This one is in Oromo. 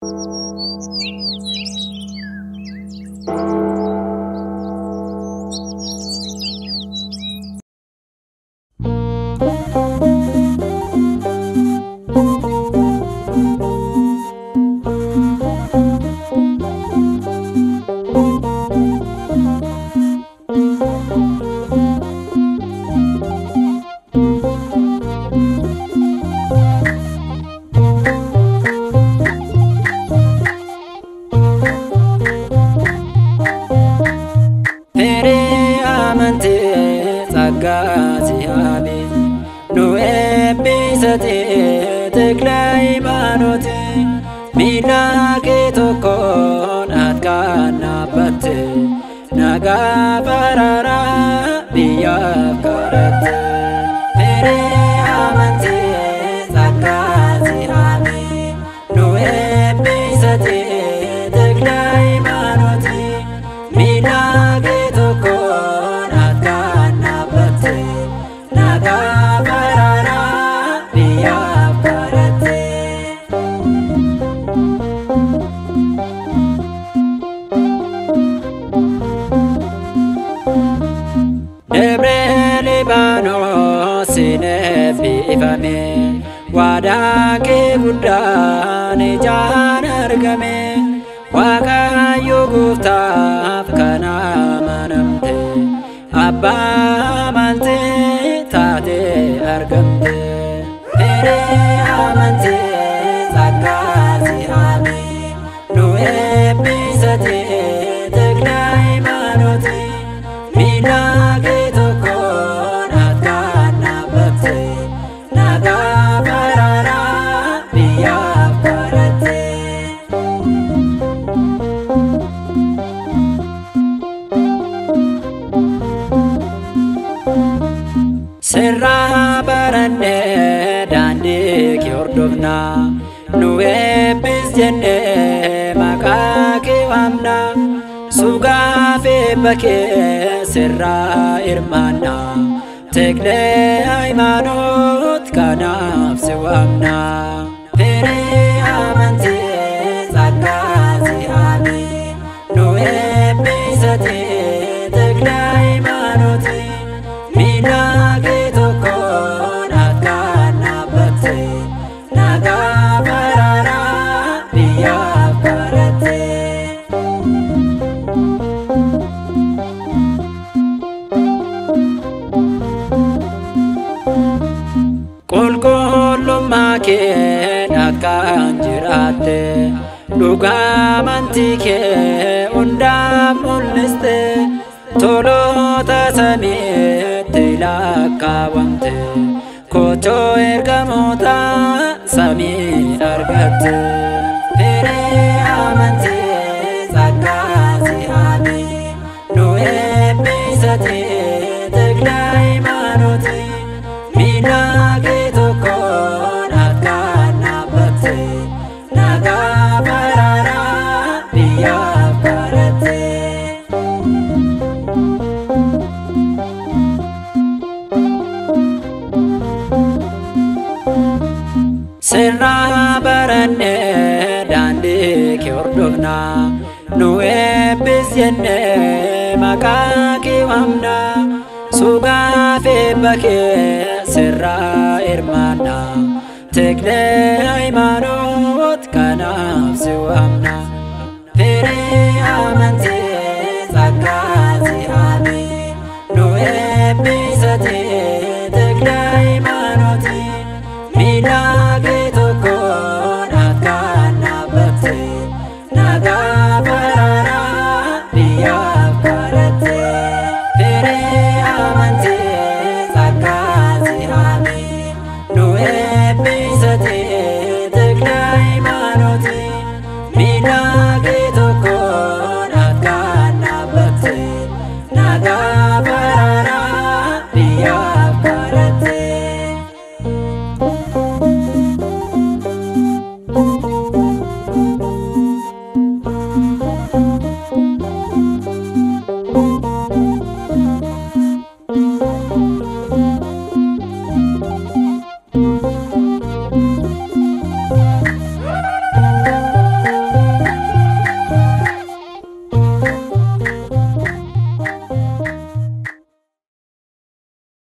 Serra irmana tekle aymanot kanaf sewamna pere amante zakazi ami noe bisate tekle aymanot mina ketokon akana bate naga parara biya parate Kanjirate luga mantike undam uliste tolo tasami tilakawante kocho ergamota sami argate pere amante zakazi ami noe bisate teglai manoti mina Serra barane dandi kyordovna nue bisyenne makaki wamna suga fe bake serra irmana tekle aymanot kanaf siwamna